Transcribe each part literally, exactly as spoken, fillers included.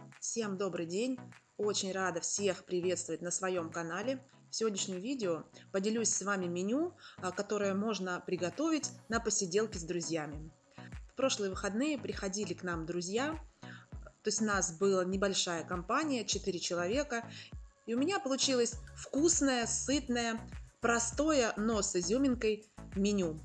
Всем добрый день! Очень рада всех приветствовать на своем канале. В сегодняшнем видео поделюсь с вами меню, а, которое можно приготовить на посиделке с друзьями. В прошлые выходные приходили к нам друзья, то есть у нас была небольшая компания, четыре человека, и у меня получилось вкусное, сытное, простое, но с изюминкой меню.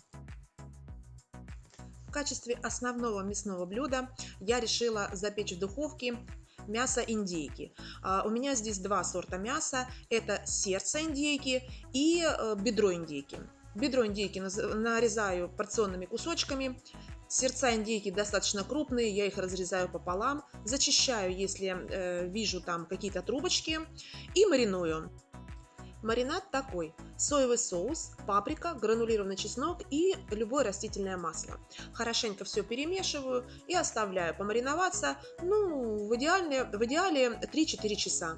В качестве основного мясного блюда я решила запечь в духовке мясо индейки. А, У меня здесь два сорта мяса. Это сердце индейки и э, бедро индейки. Бедро индейки наз- нарезаю порционными кусочками. Сердца индейки достаточно крупные, я их разрезаю пополам, зачищаю, если э, вижу там какие-то трубочки, и мариную. Маринад такой: соевый соус, паприка, гранулированный чеснок и любое растительное масло. Хорошенько все перемешиваю и оставляю помариноваться, ну, в идеале, в идеале три-четыре часа.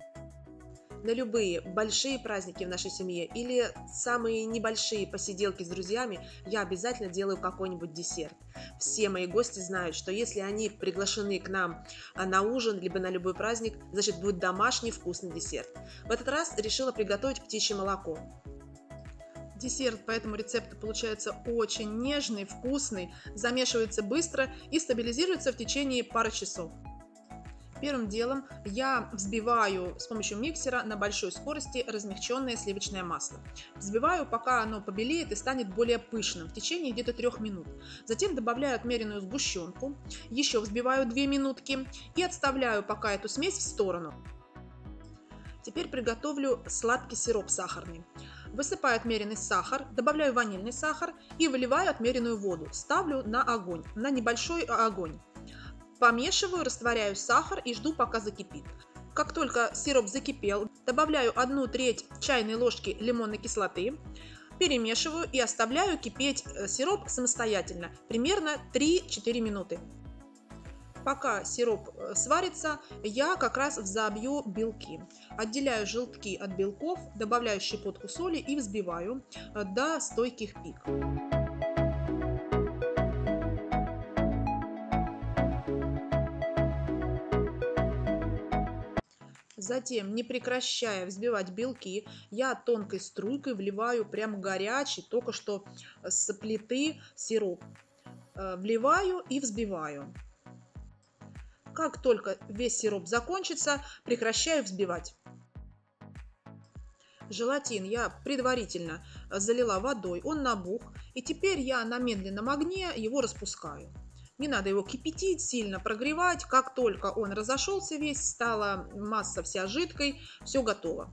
На любые большие праздники в нашей семье или самые небольшие посиделки с друзьями я обязательно делаю какой-нибудь десерт. Все мои гости знают, что если они приглашены к нам а, на ужин, либо на любой праздник, значит, будет домашний вкусный десерт. В этот раз решила приготовить птичье молоко. Десерт по этому рецепту получается очень нежный, вкусный, замешивается быстро и стабилизируется в течение пары часов. Первым делом я взбиваю с помощью миксера на большой скорости размягченное сливочное масло. Взбиваю, пока оно побелеет и станет более пышным, в течение где-то трех минут. Затем добавляю отмеренную сгущенку, еще взбиваю две минутки и отставляю пока эту смесь в сторону. Теперь приготовлю сладкий сироп сахарный. Высыпаю отмеренный сахар, добавляю ванильный сахар и выливаю отмеренную воду. Ставлю на огонь, на небольшой огонь. Помешиваю, растворяю сахар и жду, пока закипит. Как только сироп закипел, добавляю одну треть чайной ложки лимонной кислоты, перемешиваю и оставляю кипеть сироп самостоятельно, примерно три-четыре минуты. Пока сироп сварится, я как раз взобью белки. Отделяю желтки от белков, добавляю щепотку соли и взбиваю до стойких пик. Затем, не прекращая взбивать белки, я тонкой струйкой вливаю прям горячий, только что с плиты сироп. Э, Вливаю и взбиваю. Как только весь сироп закончится, прекращаю взбивать. Желатин я предварительно залила водой, он набух, и теперь я на медленном огне его распускаю. Не надо его кипятить, сильно прогревать. Как только он разошелся весь, стала масса вся жидкой, все готово.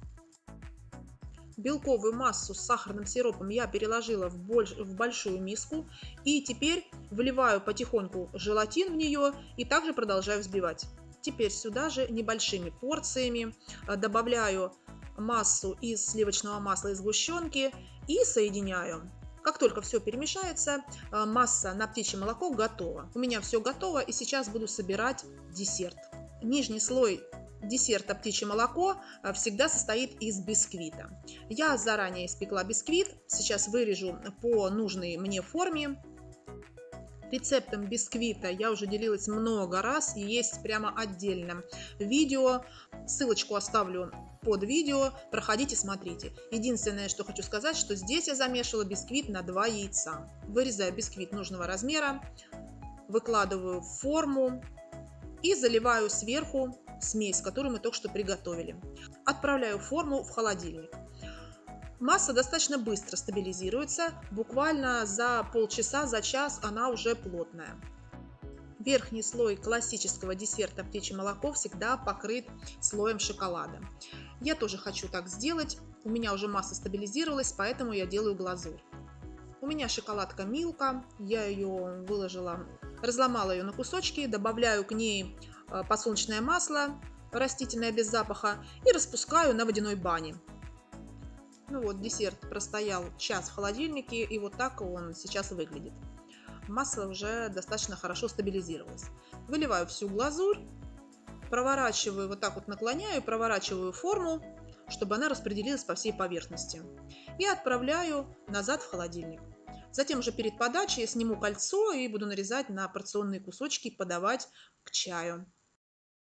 Белковую массу с сахарным сиропом я переложила в, больш... в большую миску и теперь вливаю потихоньку желатин в нее и также продолжаю взбивать. Теперь сюда же небольшими порциями добавляю массу из сливочного масла и сгущенки и соединяю. Как только все перемешается, масса на птичье молоко готова. У меня все готово, и сейчас буду собирать десерт. Нижний слой десерта птичье молоко всегда состоит из бисквита. Я заранее испекла бисквит, сейчас вырежу по нужной мне форме. Рецептом бисквита я уже делилась много раз, и есть прямо отдельно видео. Ссылочку оставлю под видео, проходите, смотрите. Единственное, что хочу сказать, что здесь я замешивала бисквит на два яйца. Вырезаю бисквит нужного размера, выкладываю в форму и заливаю сверху смесь, которую мы только что приготовили. Отправляю форму в холодильник. Масса достаточно быстро стабилизируется, буквально за полчаса, за час она уже плотная. Верхний слой классического десерта птичье молоко всегда покрыт слоем шоколада. Я тоже хочу так сделать, у меня уже масса стабилизировалась, поэтому я делаю глазурь. У меня шоколадка Милка, я ее выложила, разломала ее на кусочки, добавляю к ней подсолнечное масло, растительное без запаха, и распускаю на водяной бане. Ну вот, десерт простоял час в холодильнике, и вот так он сейчас выглядит. Масло уже достаточно хорошо стабилизировалось. Выливаю всю глазурь, проворачиваю, вот так вот наклоняю, проворачиваю форму, чтобы она распределилась по всей поверхности. И отправляю назад в холодильник. Затем уже перед подачей я сниму кольцо и буду нарезать на порционные кусочки и подавать к чаю.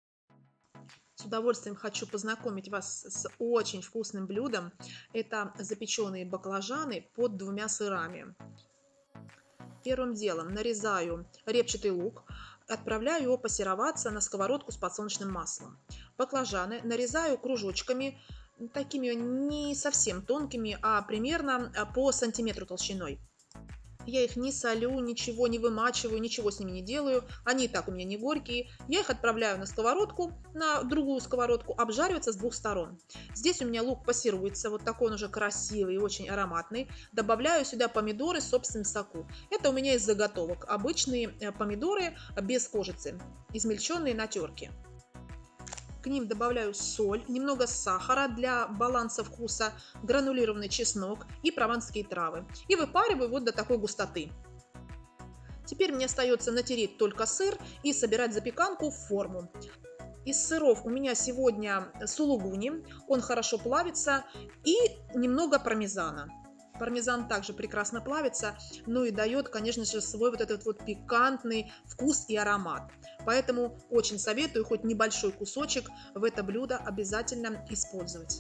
С удовольствием хочу познакомить вас с очень вкусным блюдом. Это запеченные баклажаны под двумя сырами. Первым делом нарезаю репчатый лук, отправляю его пассероваться на сковородку с подсолнечным маслом. Баклажаны нарезаю кружочками, такими не совсем тонкими, а примерно по сантиметру толщиной. Я их не солю, ничего не вымачиваю, ничего с ними не делаю. Они и так у меня не горькие. Я их отправляю на сковородку, на другую сковородку, обжариваться с двух сторон. Здесь у меня лук пассируется, вот такой он уже красивый и очень ароматный. Добавляю сюда помидоры в собственном соку. Это у меня из заготовок. Обычные помидоры без кожицы, измельченные на терке. К ним добавляю соль, немного сахара для баланса вкуса, гранулированный чеснок и прованские травы. И выпариваю вот до такой густоты. Теперь мне остается натереть только сыр и собирать запеканку в форму. Из сыров у меня сегодня сулугуни, он хорошо плавится, и немного пармезана. Пармезан также прекрасно плавится, ну и дает, конечно же, свой вот этот вот пикантный вкус и аромат. Поэтому очень советую хоть небольшой кусочек в это блюдо обязательно использовать.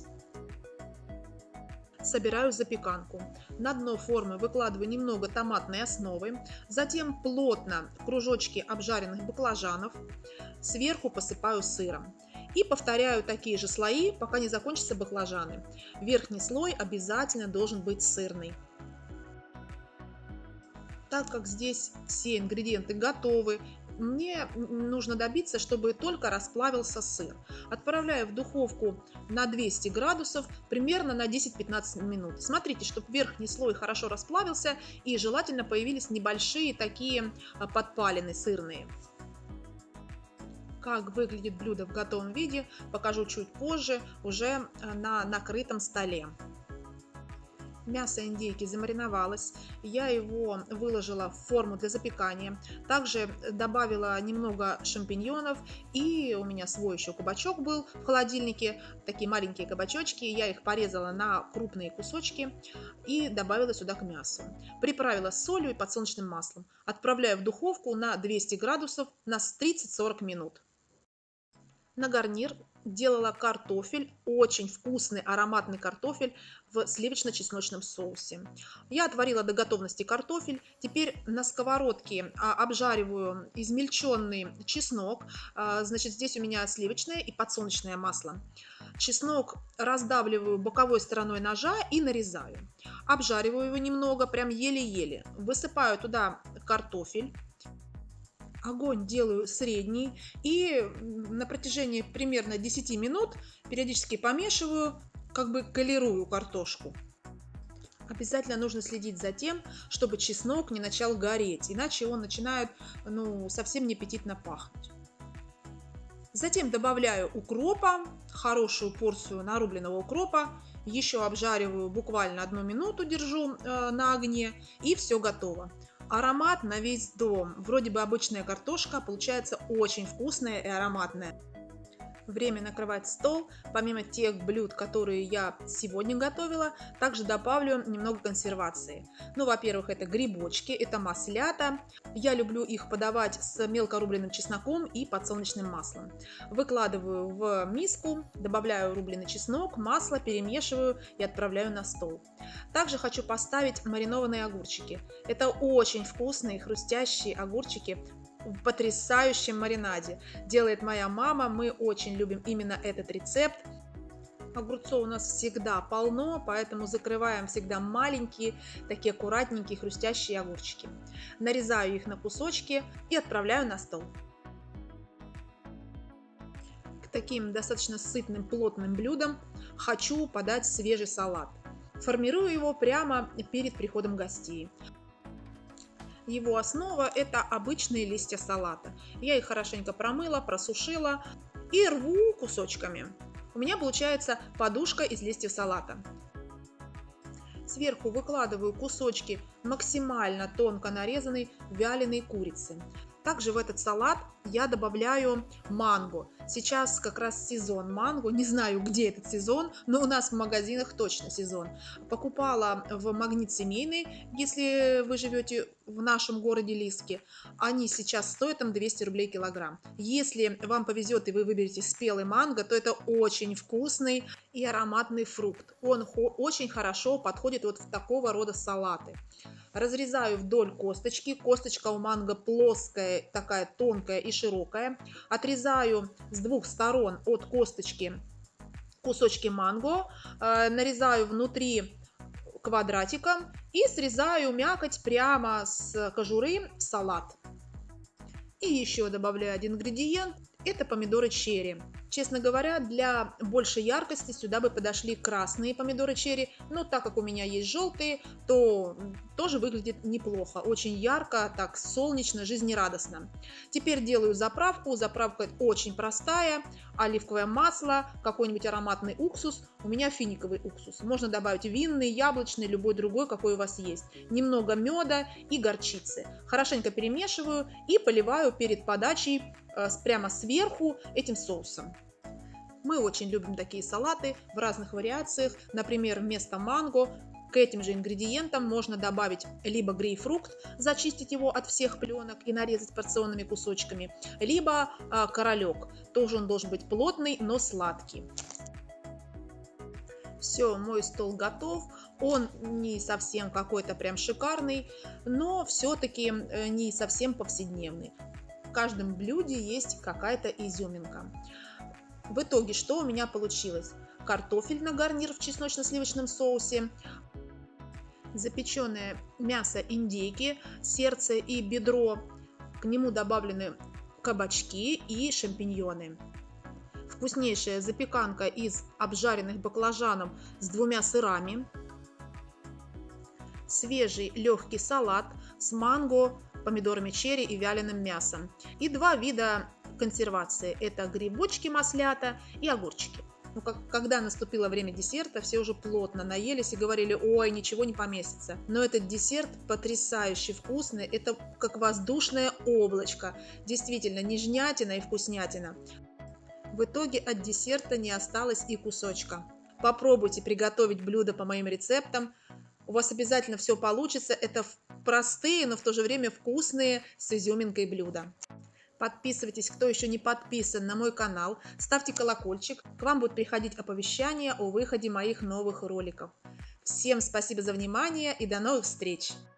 Собираю запеканку. На дно формы выкладываю немного томатной основы, затем плотно кружочки обжаренных баклажанов, сверху посыпаю сыром. И повторяю такие же слои, пока не закончатся баклажаны. Верхний слой обязательно должен быть сырный. Так как здесь все ингредиенты готовы, мне нужно добиться, чтобы только расплавился сыр. Отправляю в духовку на двести градусов примерно на десять-пятнадцать минут. Смотрите, чтобы верхний слой хорошо расплавился и желательно появились небольшие такие подпалины сырные. Как выглядит блюдо в готовом виде, покажу чуть позже, уже на накрытом столе. Мясо индейки замариновалось, я его выложила в форму для запекания. Также добавила немного шампиньонов, и у меня свой еще кабачок был в холодильнике, такие маленькие кабачочки, я их порезала на крупные кусочки и добавила сюда к мясу. Приправила солью и подсолнечным маслом. Отправляю в духовку на двести градусов на тридцать-сорок минут. На гарнир делала картофель, очень вкусный ароматный картофель в сливочно-чесночном соусе. Я отварила до готовности картофель, теперь на сковородке обжариваю измельченный чеснок, значит здесь у меня сливочное и подсолнечное масло. Чеснок раздавливаю боковой стороной ножа и нарезаю. Обжариваю его немного, прям еле-еле. Высыпаю туда картофель. Огонь делаю средний и на протяжении примерно десяти минут периодически помешиваю, как бы колерую картошку. Обязательно нужно следить за тем, чтобы чеснок не начал гореть, иначе он начинает ну, совсем неаппетитно пахнуть. Затем добавляю укропа, хорошую порцию нарубленного укропа, еще обжариваю буквально одну минуту, держу э, на огне, и все готово. Аромат на весь дом. Вроде бы обычная картошка, получается очень вкусная и ароматная. Время накрывать стол. Помимо тех блюд, которые я сегодня готовила, также добавлю немного консервации. Ну, во-первых, это грибочки, это маслята. Я люблю их подавать с мелко рубленным чесноком и подсолнечным маслом. Выкладываю в миску, добавляю рубленый чеснок, масло, перемешиваю и отправляю на стол. Также хочу поставить маринованные огурчики. Это очень вкусные, хрустящие огурчики в потрясающем маринаде. Делает моя мама, мы очень любим именно этот рецепт. Огурцов у нас всегда полно, поэтому закрываем всегда маленькие, такие аккуратненькие, хрустящие огурчики. Нарезаю их на кусочки и отправляю на стол. К таким достаточно сытным, плотным блюдам хочу подать свежий салат. Формирую его прямо перед приходом гостей. Его основа – это обычные листья салата. Я их хорошенько промыла, просушила и рву кусочками. У меня получается подушка из листьев салата. Сверху выкладываю кусочки максимально тонко нарезанной вяленой курицы. Также в этот салат я добавляю манго. Сейчас как раз сезон манго, не знаю, где этот сезон, но у нас в магазинах точно сезон. Покупала в Магнит Семейный, если вы живете в нашем городе Лиске. Они сейчас стоят там двести рублей килограмм. Если вам повезет и вы выберете спелый манго, то это очень вкусный и ароматный фрукт. Он очень хорошо подходит вот в такого рода салаты. Разрезаю вдоль косточки. Косточка у манго плоская, такая тонкая и широкая. Отрезаю с двух сторон от косточки кусочки манго. Нарезаю внутри квадратиком и срезаю мякоть прямо с кожуры в салат. И еще добавляю один ингредиент. Это помидоры черри. Честно говоря, для большей яркости сюда бы подошли красные помидоры черри, но так как у меня есть желтые, то тоже выглядит неплохо. Очень ярко, так солнечно, жизнерадостно. Теперь делаю заправку. Заправка очень простая. Оливковое масло, какой-нибудь ароматный уксус. У меня финиковый уксус. Можно добавить винный, яблочный, любой другой, какой у вас есть. Немного меда и горчицы. Хорошенько перемешиваю и поливаю перед подачей прямо сверху этим соусом. Мы очень любим такие салаты в разных вариациях. Например, вместо манго к этим же ингредиентам можно добавить либо грейпфрукт, зачистить его от всех пленок и нарезать порционными кусочками, либо э, королек. Тоже он должен быть плотный, но сладкий. Все, мой стол готов. Он не совсем какой-то прям шикарный, но все-таки не совсем повседневный. В каждом блюде есть какая-то изюминка. В итоге, что у меня получилось? Картофель на гарнир в чесночно-сливочном соусе, запеченное мясо индейки, сердце и бедро, к нему добавлены кабачки и шампиньоны. Вкуснейшая запеканка из обжаренных баклажанов с двумя сырами, свежий легкий салат с манго, помидорами черри и вяленым мясом. И два вида консервации. Это грибочки маслята и огурчики. Ну, как, когда наступило время десерта, все уже плотно наелись и говорили: ой, ничего не поместится. Но этот десерт потрясающе вкусный. Это как воздушное облачко. Действительно, нежнятина и вкуснятина. В итоге от десерта не осталось и кусочка. Попробуйте приготовить блюдо по моим рецептам. У вас обязательно все получится. Это простые, но в то же время вкусные с изюминкой блюда. Подписывайтесь, кто еще не подписан, на мой канал. Ставьте колокольчик. К вам будут приходить оповещания о выходе моих новых роликов. Всем спасибо за внимание и до новых встреч!